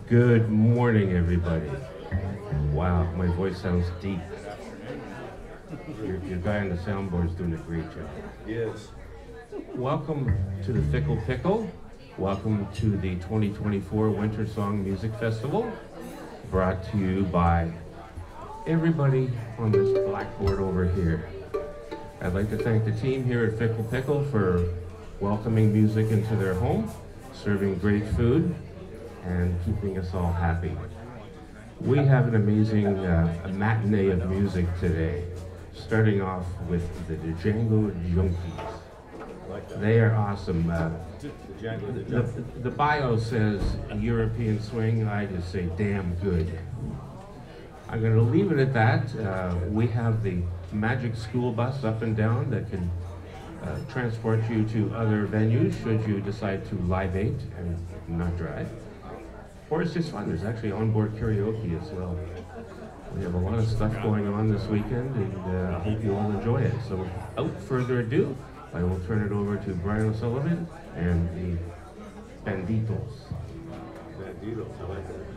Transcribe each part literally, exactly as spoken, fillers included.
Good morning, everybody. Wow, my voice sounds deep. Your, your guy on the soundboard is doing a great job. Yes. Welcome to the Fickle Pickle. Welcome to the twenty twenty-four Wintersong Music Festival, brought to you by everybody on this blackboard over here. I'd like to thank the team here at Fickle Pickle for welcoming music into their home, serving great food, and keeping us all happy. We have an amazing uh, a matinee of music today, starting off with the Django Junkies. They are awesome. Uh, the, the bio says European swing. I just say damn good. I'm going to leave it at that. Uh, we have the magic school bus up and down that can uh, transport you to other venues should you decide to libate and not drive. Or it's just fun. There's actually onboard karaoke as well. We have a lot of stuff going on this weekend, and uh, I hope you all enjoy it. So without further ado, I will turn it over to Brian O'Sullivan and the Banditos. Banditos, I like that.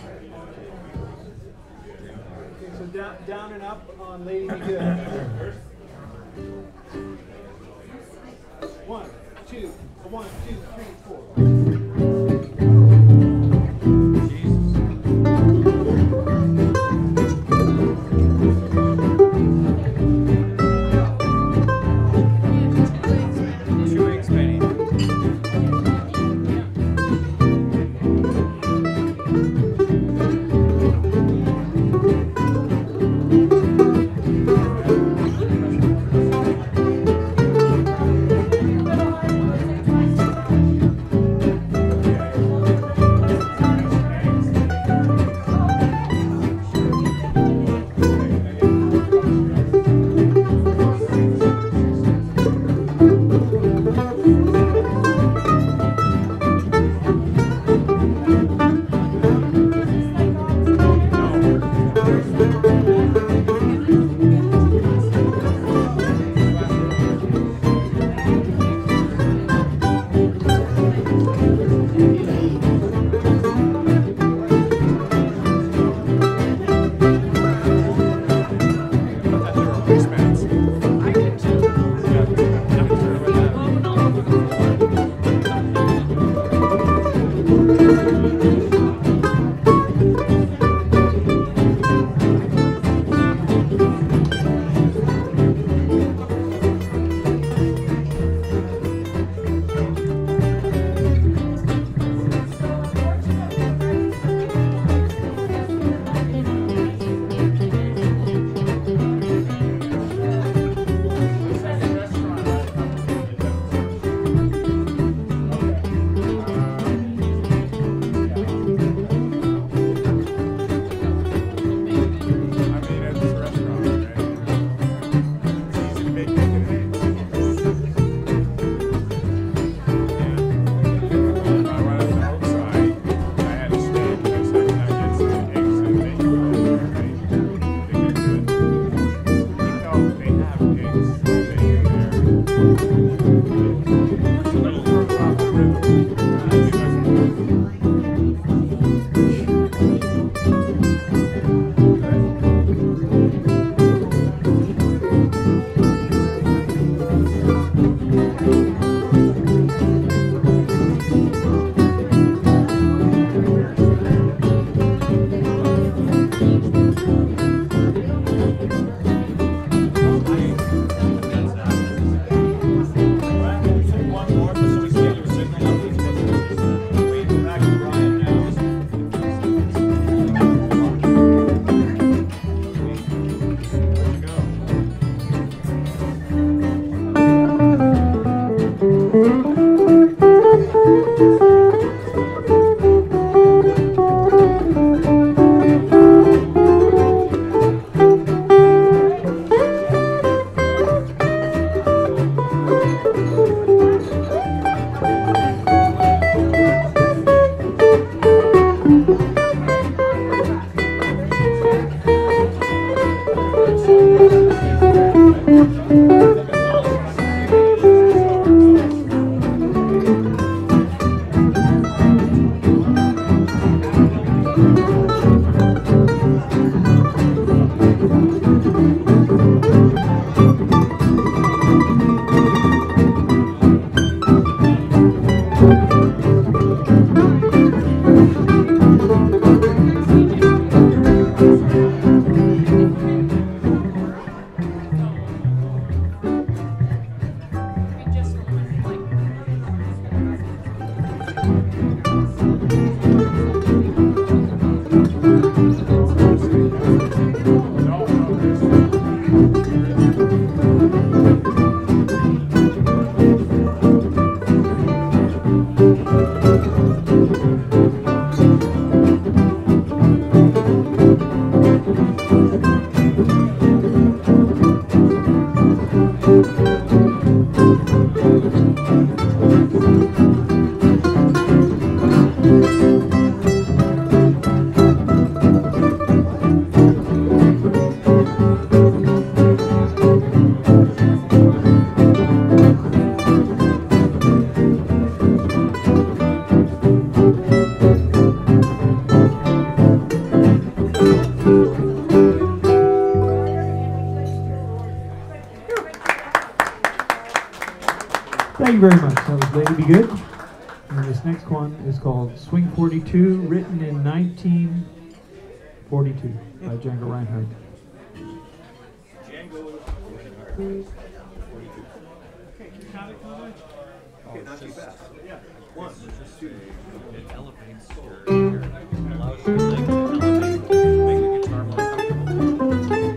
So down, down and up on Lady Be Good. One, two, one, two, three, four. Thank you very much. That was Lady Be Good. And this next one is called Swing forty-two, written in nineteen forty-two by Django Reinhardt. Django forty-two. Okay, can you count it, Conrad? Okay, not too fast. Yeah. One, two. It elevates your, your allows your leg to elevate, make the guitar more comfortable.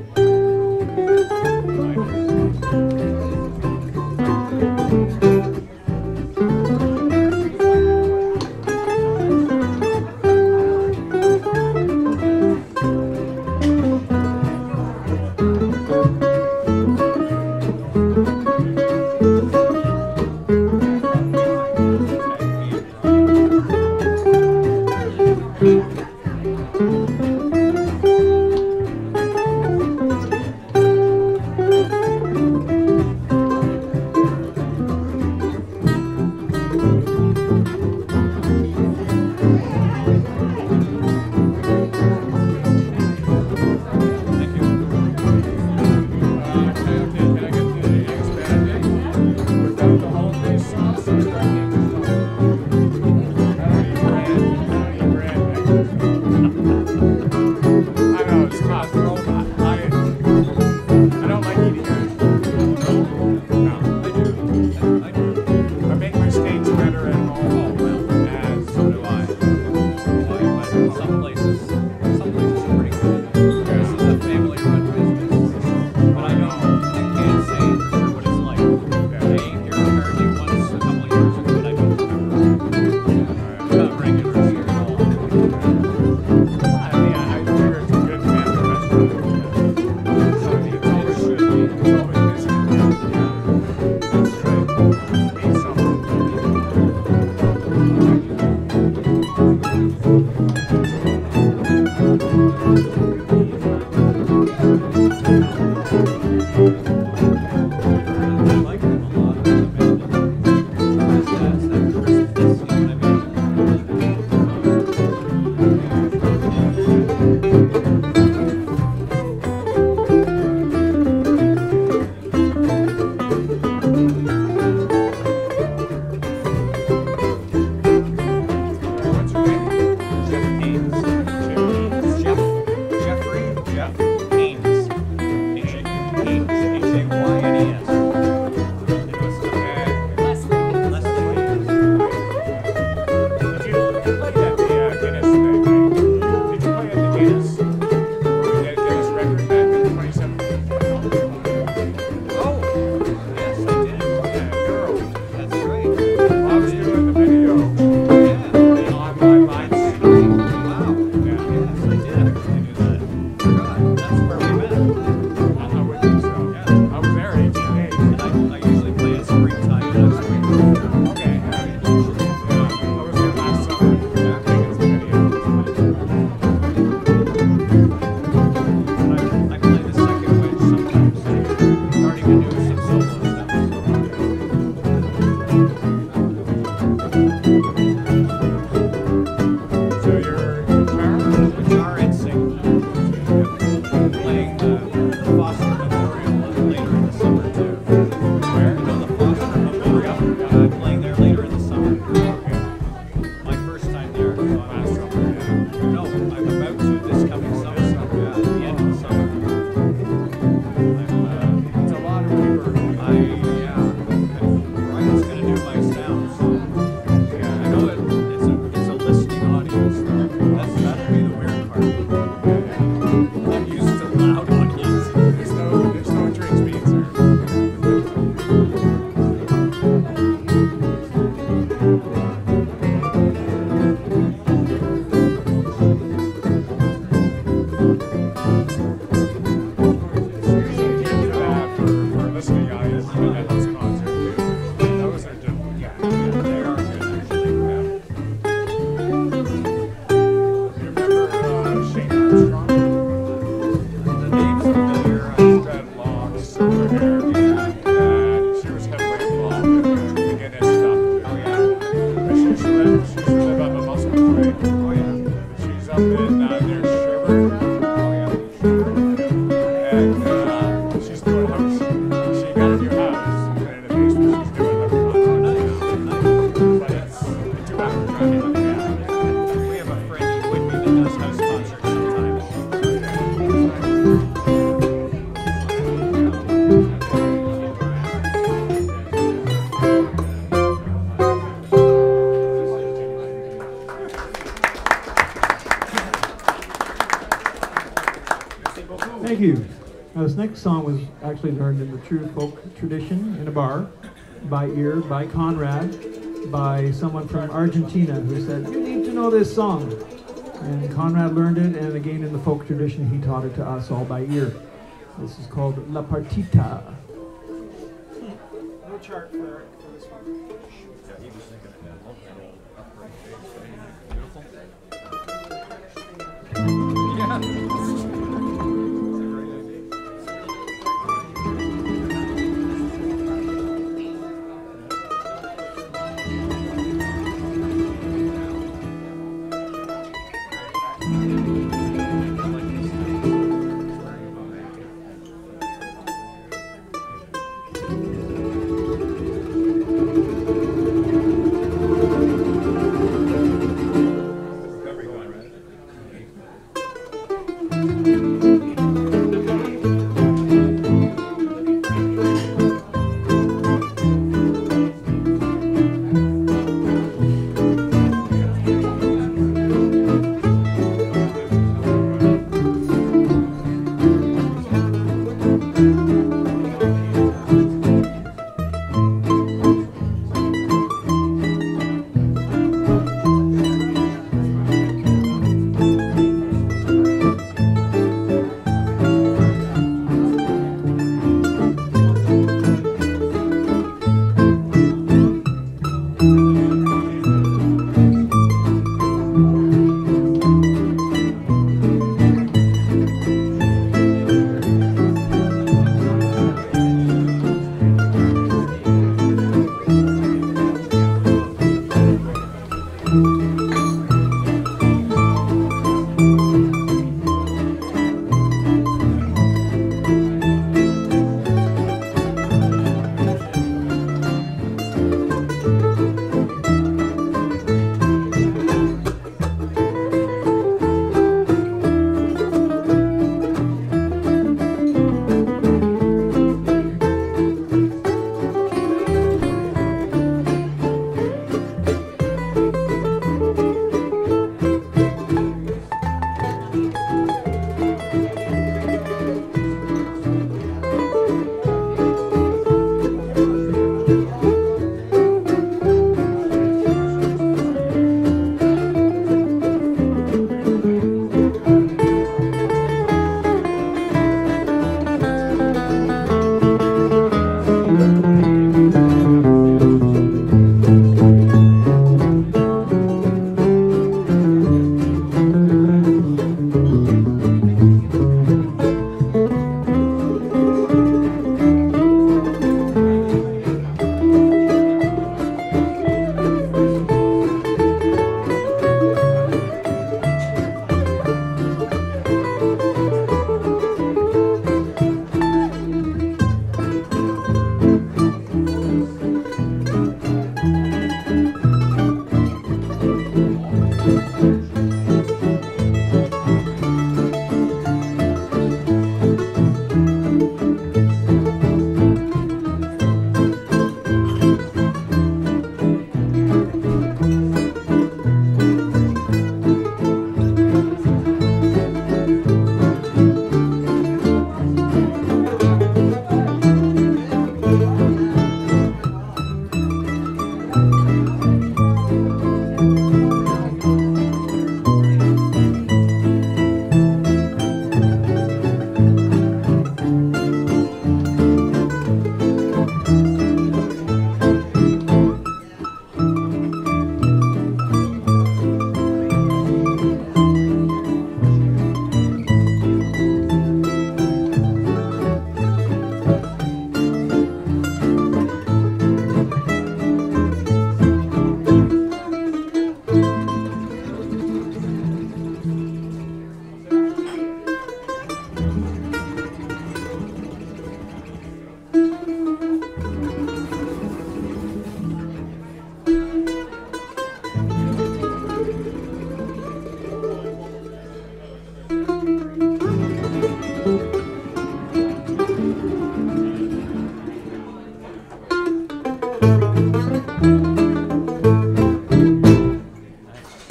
you. Now, this next song was actually learned in the true folk tradition in a bar, by ear, by Conrad, by someone from Argentina who said, you need to know this song. And Conrad learned it, and again in the folk tradition, he taught it to us all by ear. This is called La Partita. No chart for, for this one. Yeah, he was thinking of that local upright face. Beautiful. Yeah.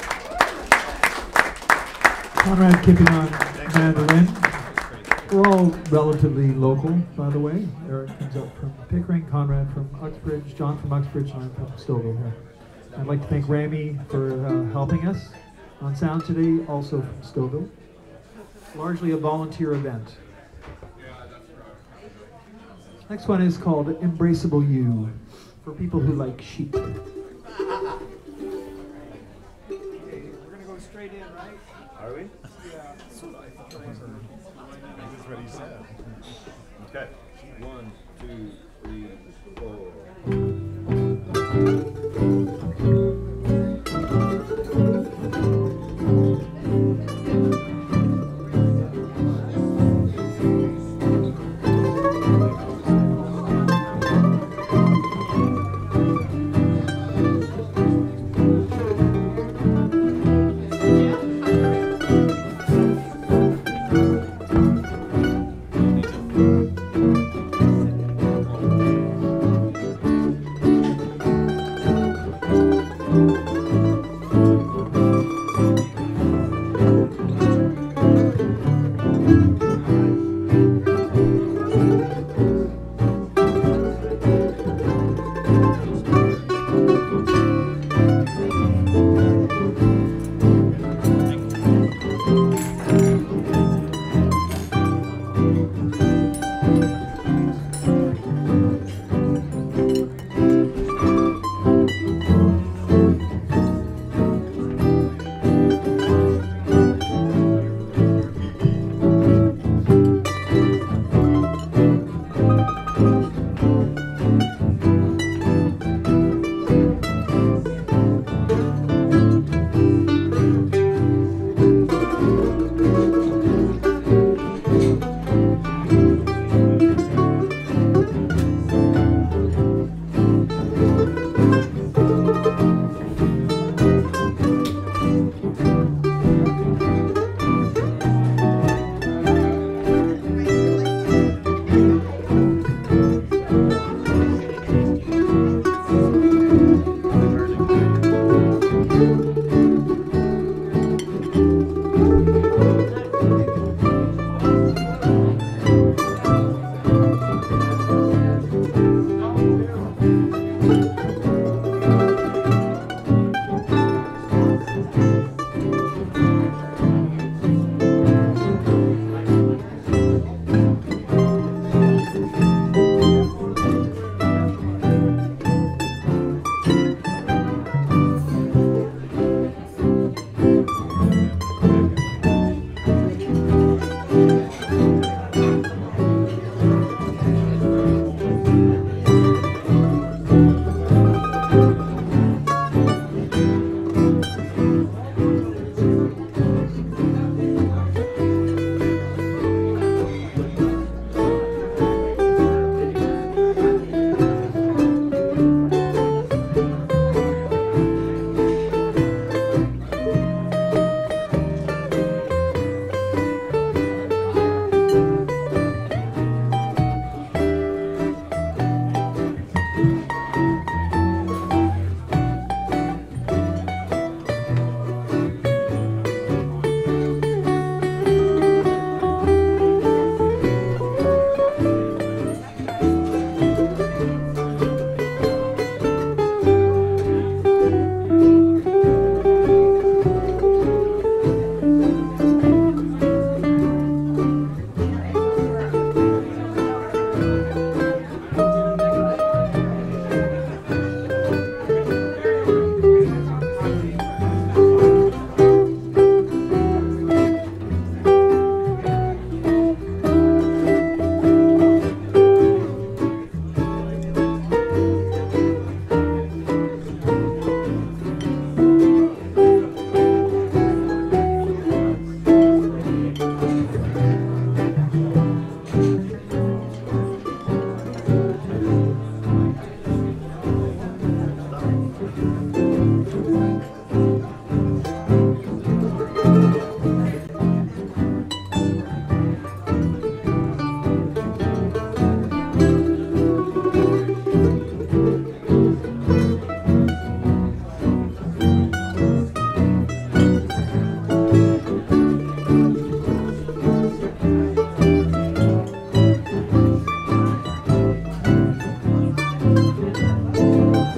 Conrad Kipping on mandolin. We're all relatively local, by the way. Eric comes up from Pickering, Conrad from Uxbridge, John from Uxbridge, and I'm from Stouffville here. I'd like to thank Rami for uh, helping us on sound today, also from Stouffville. Largely a volunteer event. Next one is called Embraceable You, for people who like sheep. We're gonna go straight in, right? Are we? Yeah. This is what he said. Okay. One, two, three, four.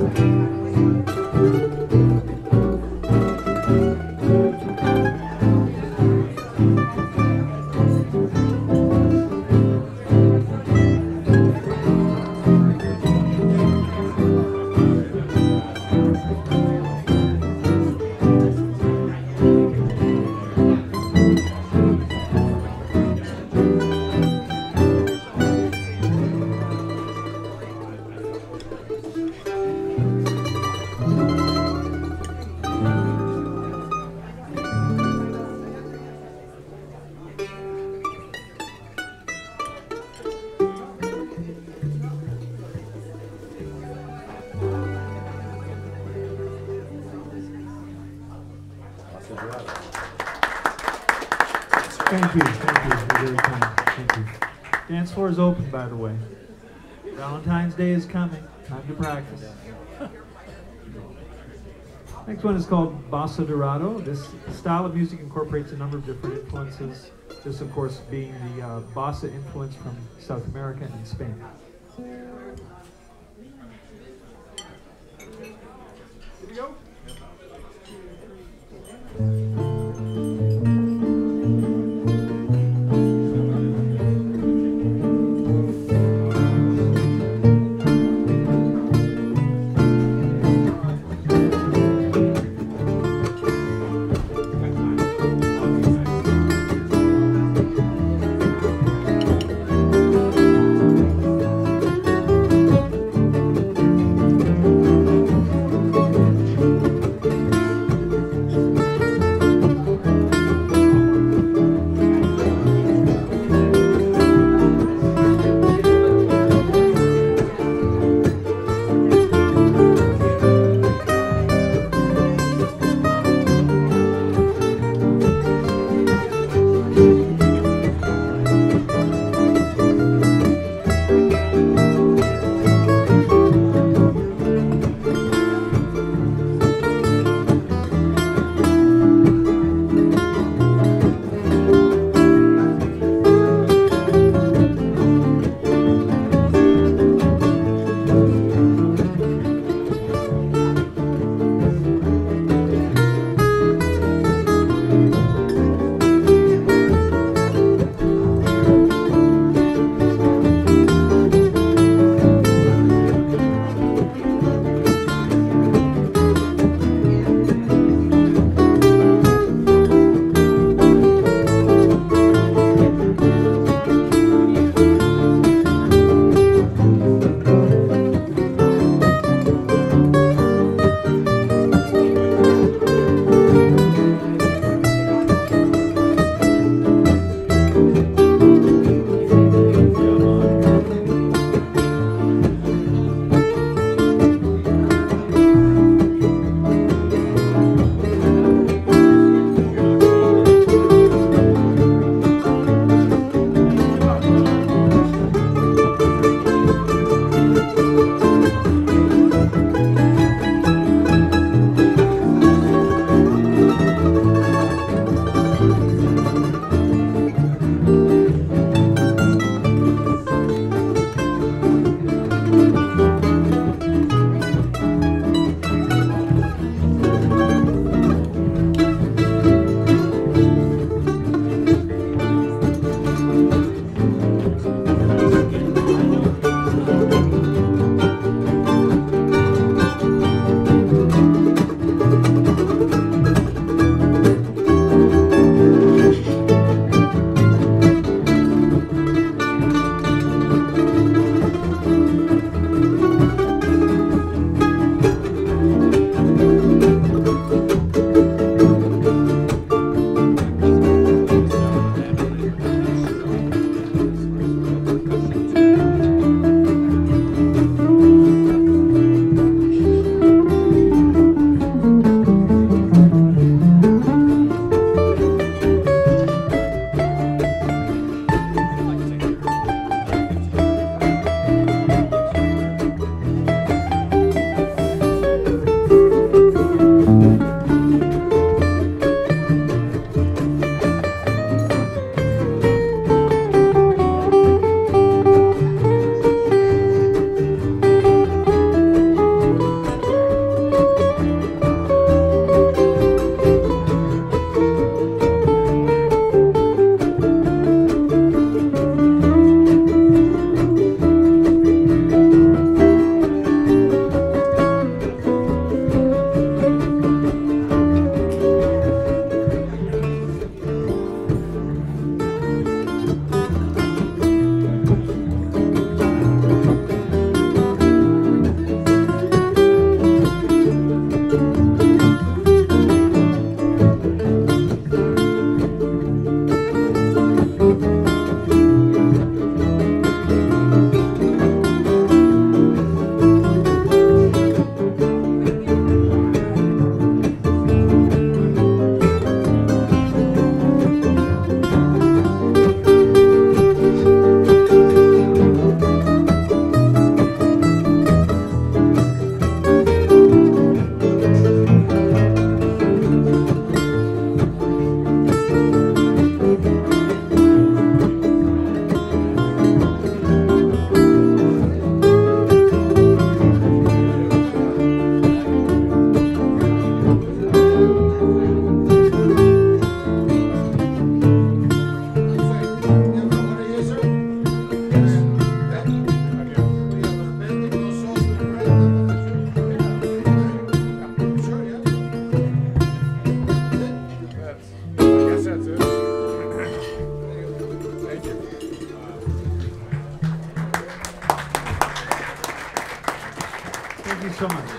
Thank you, thank you. You're very kind. Thank you. Dance floor is open, by the way. Valentine's Day is coming. Time to practice. Next one is called Bossa Dorado. This style of music incorporates a number of different influences. This, of course, being the uh, bossa influence from South America and Spain. Here we go.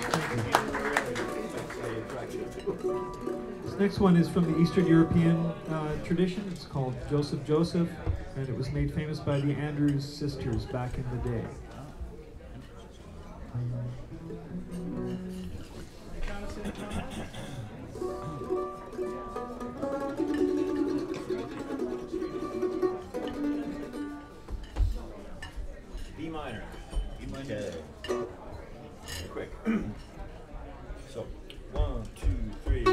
This next one is from the Eastern European uh, tradition. It's called Joseph Joseph, and it was made famous by the Andrews sisters back in the day. B minor. B minor. Okay. Quick. So, one, two, three.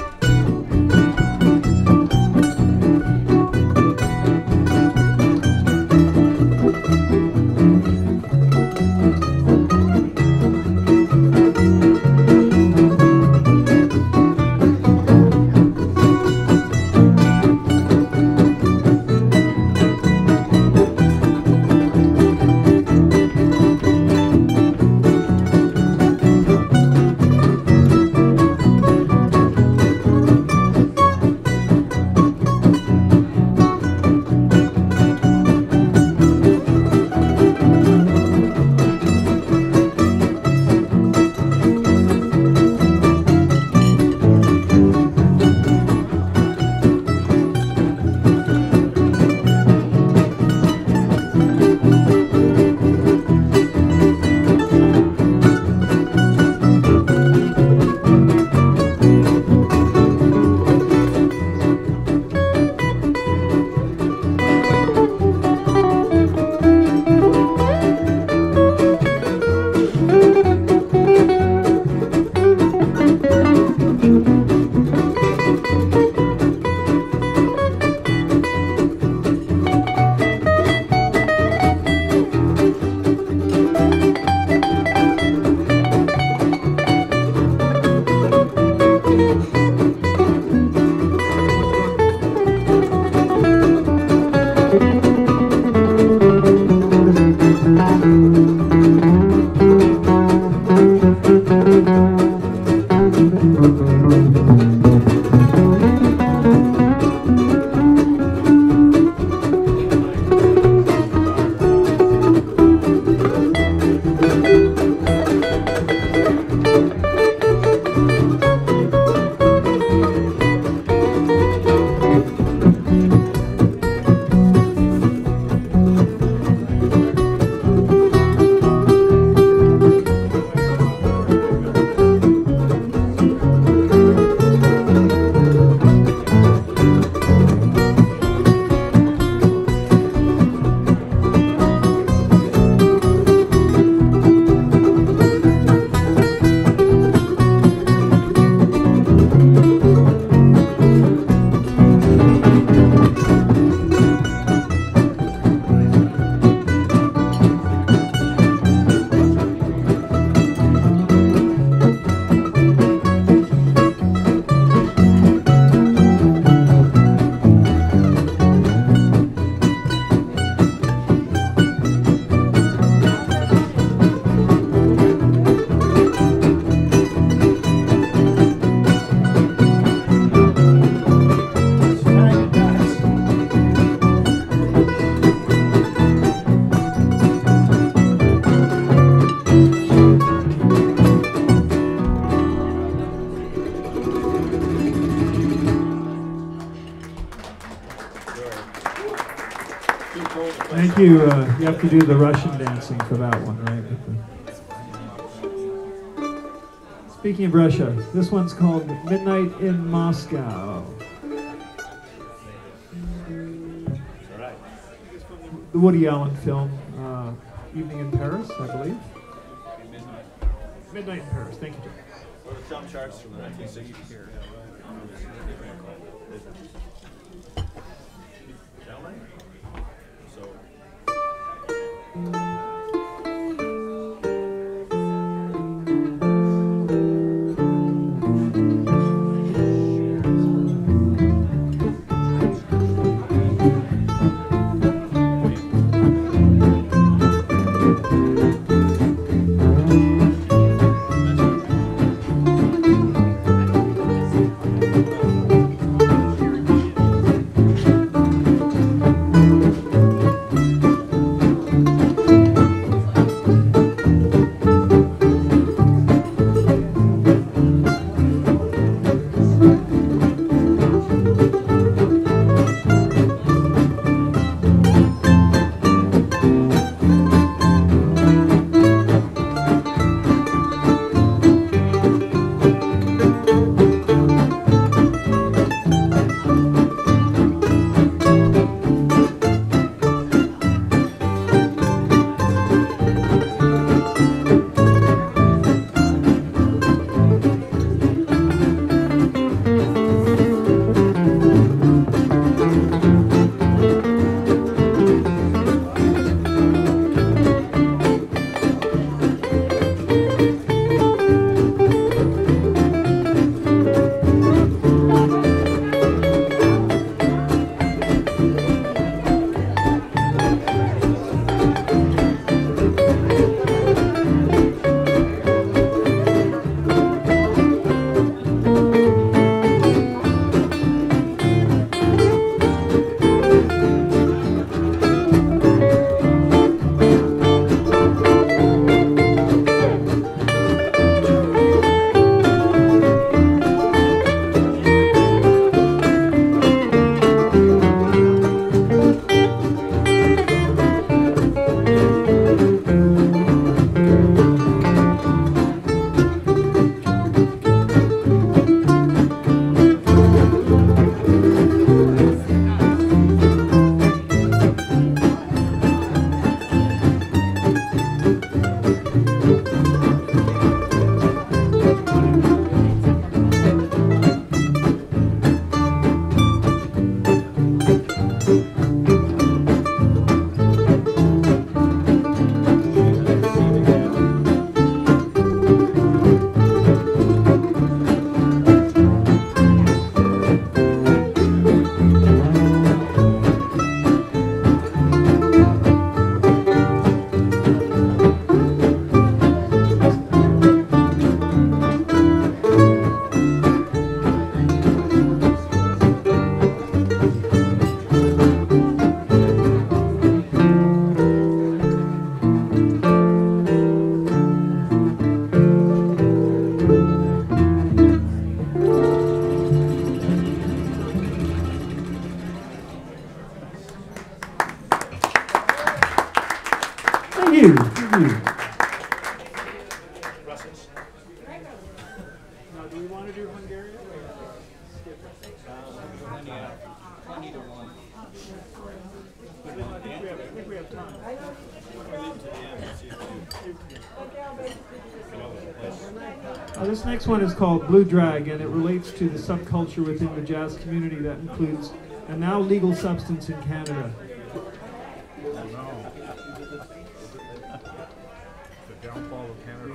Thank you. Uh, you have to do the Russian dancing for that one, right? Speaking of Russia, this one's called Midnight in Moscow. The Woody Allen film, uh, Evening in Paris, I believe. Midnight in Paris. Thank you, Jim. Or the film charts from the nineteen sixties here. Thank you. Thank you. Now, do we want to do Hungarian or skip it? Um, yeah, twenty to one. But then I think we have, I think we have time. Uh, this next one is called Blue Drag, and it relates to the subculture within the jazz community that includes a now legal substance in Canada. The downfall of Canada.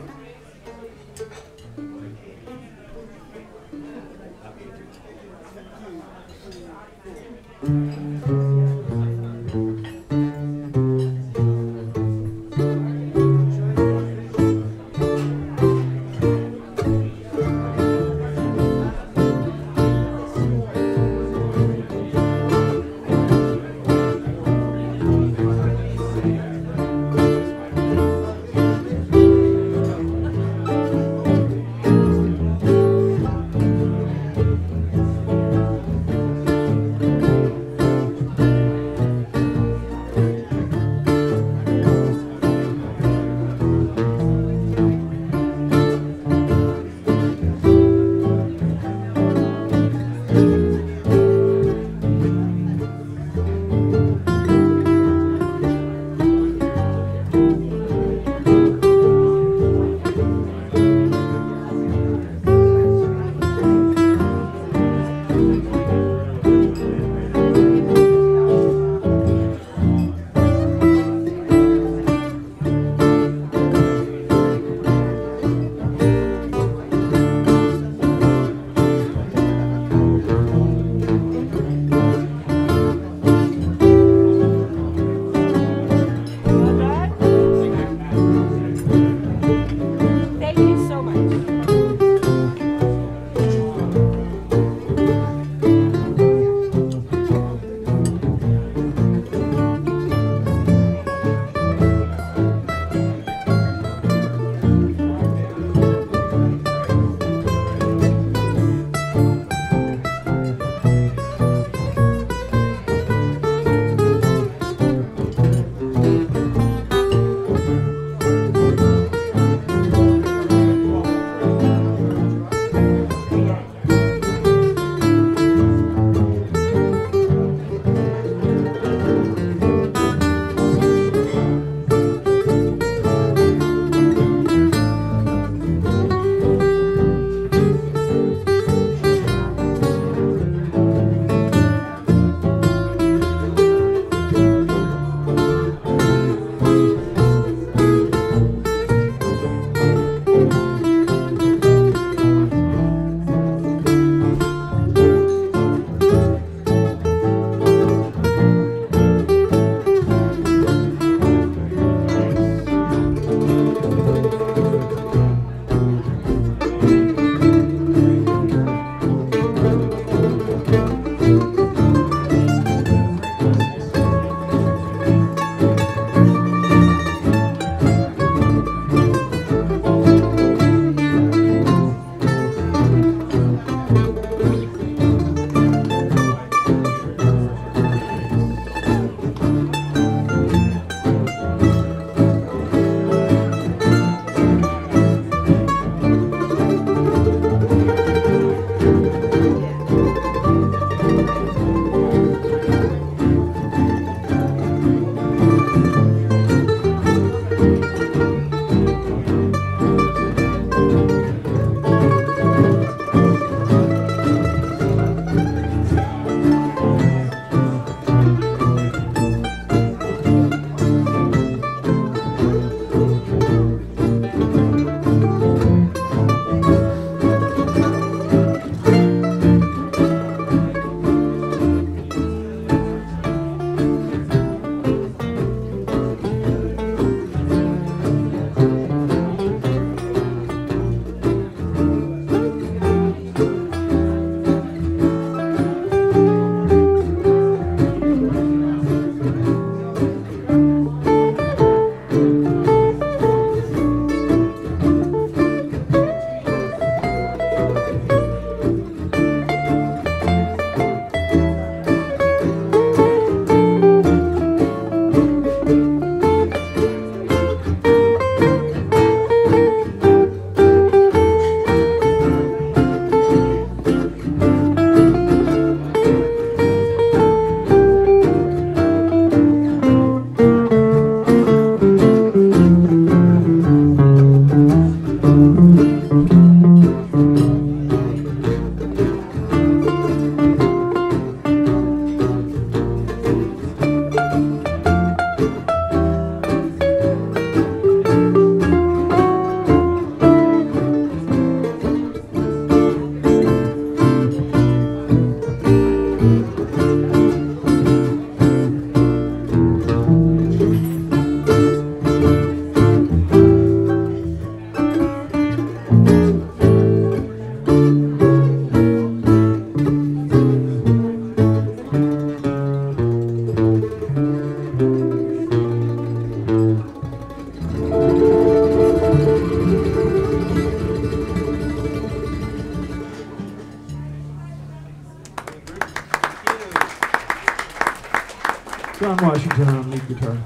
John Washington on lead guitar.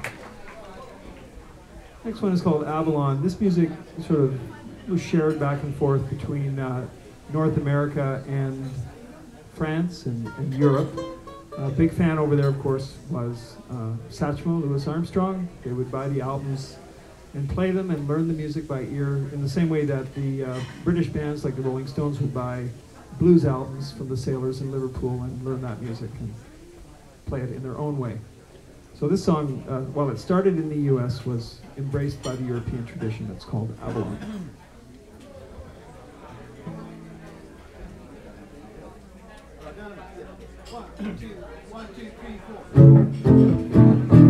Next one is called Avalon. This music sort of was shared back and forth between uh, North America and France and, and Europe. A big fan over there, of course, was uh, Satchmo, Louis Armstrong. They would buy the albums and play them and learn the music by ear in the same way that the uh, British bands like the Rolling Stones would buy blues albums from the Sailors in Liverpool and learn that music and play it in their own way. So this song, uh, while it started in the U S, was embraced by the European tradition. It's called Avalon. One, two, one, two, three, four.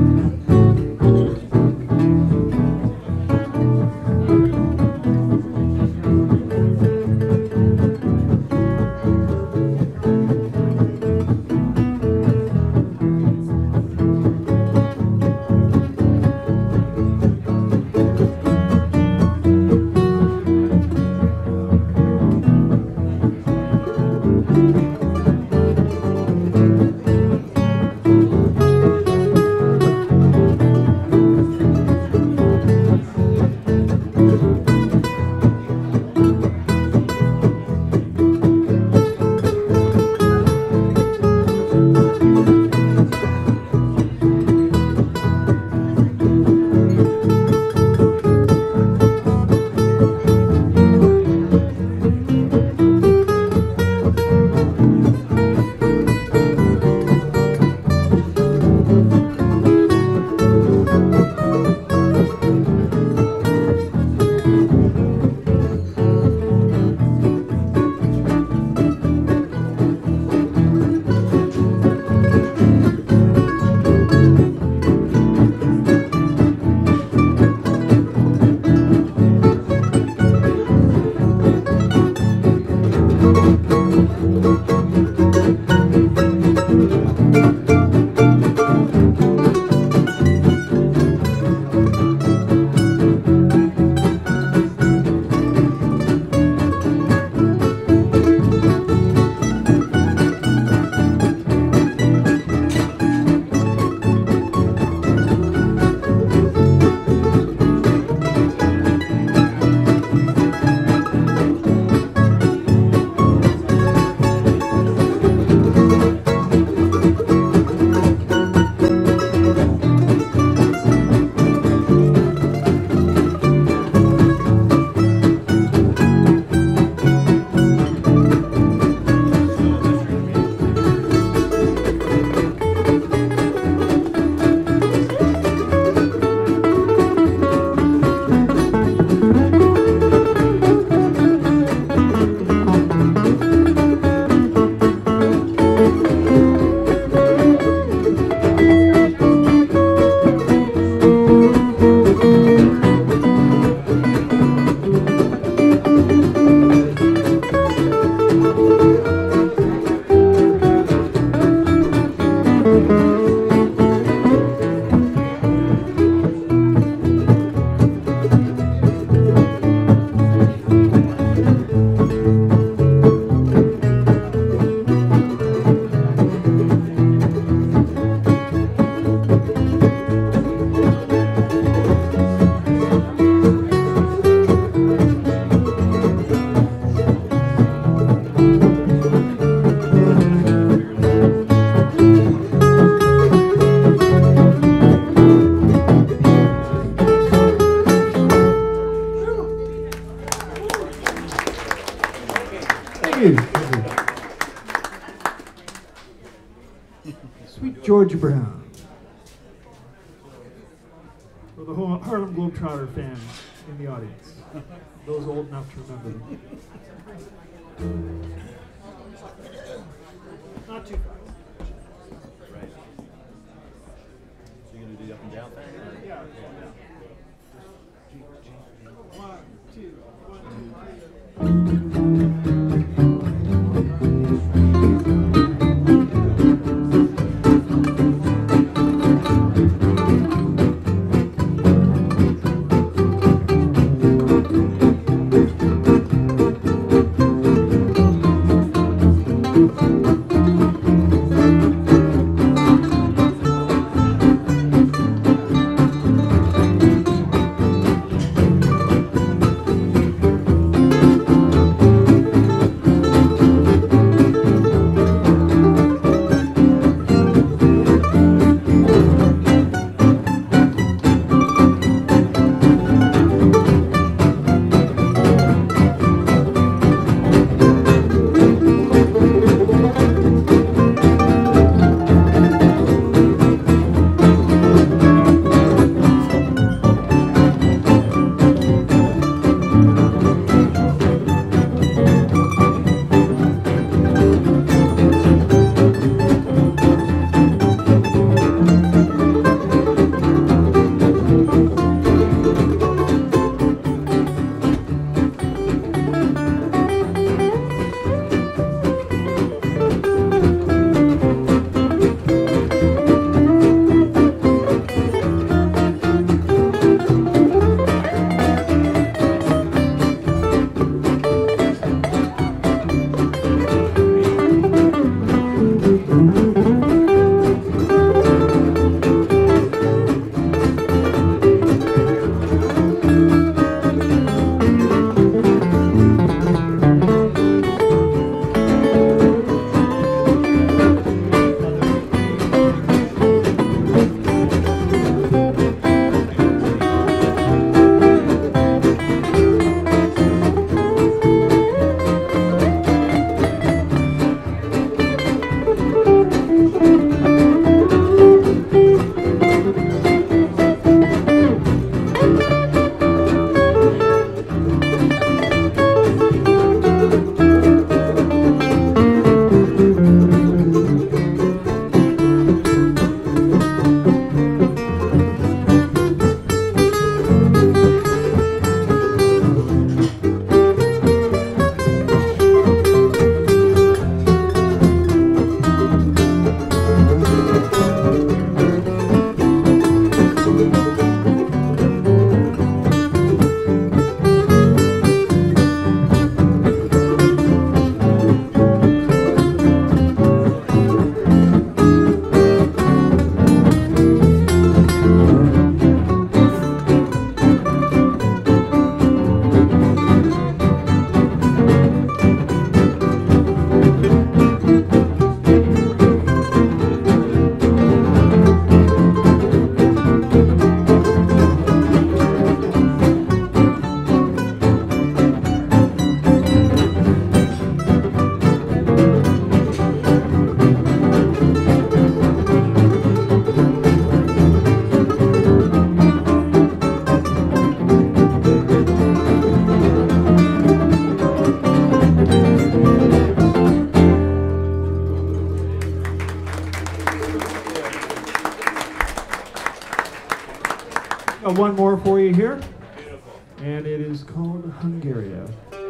Sweet Georgia Brown. For the whole Harlem Globetrotter fans in the audience, those old enough to remember them. Not too fast. Right. So you're going to do the up and down thing? Or? Yeah. One, two, one, two, three. one more for you here, and it is called Hungaria.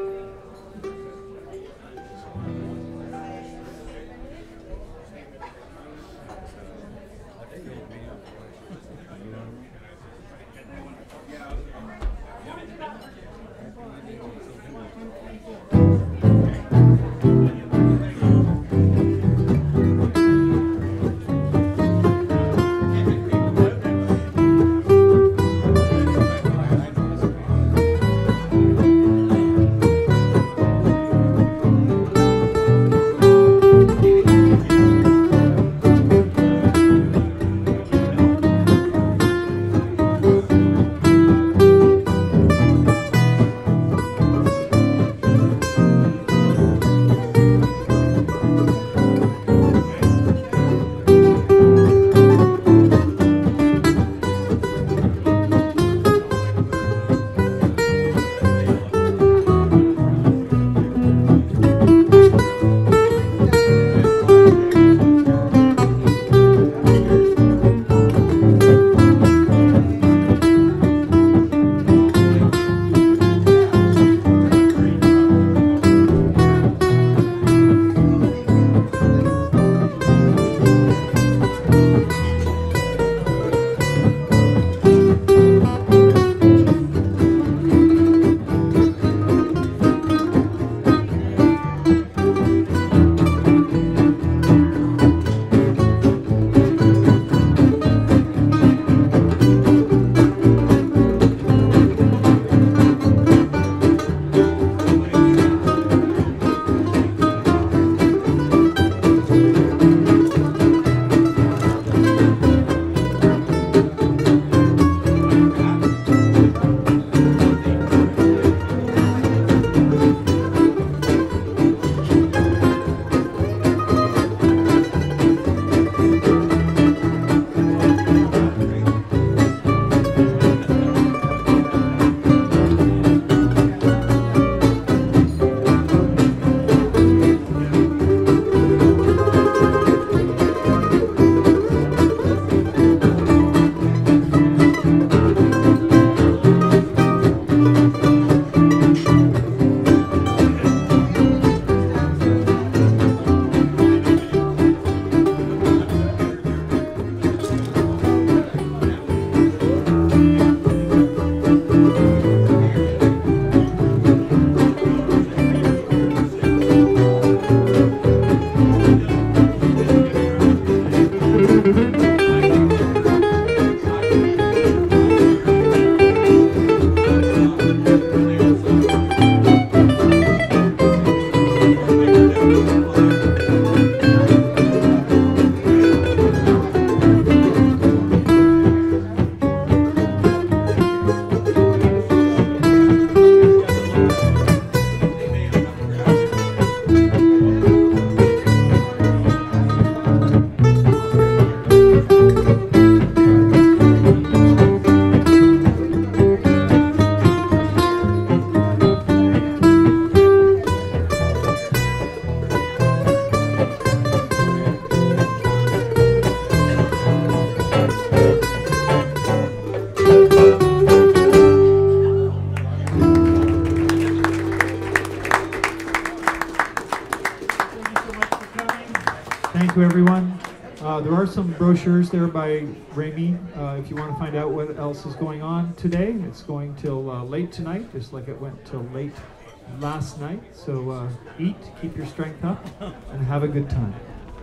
Thank you, everyone. Uh, there are some brochures there by Ramy. Uh, if you want to find out what else is going on today, it's going till uh, late tonight, just like it went till late last night. So uh, eat, keep your strength up, and have a good time.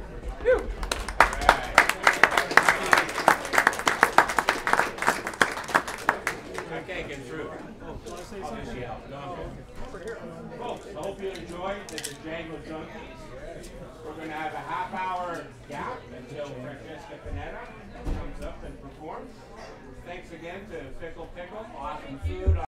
Okay, get through. Folks, I hope you enjoyed the Django Junkies. We're going to have a half hour gap until Francesca Panetta comes up and performs. Thanks again to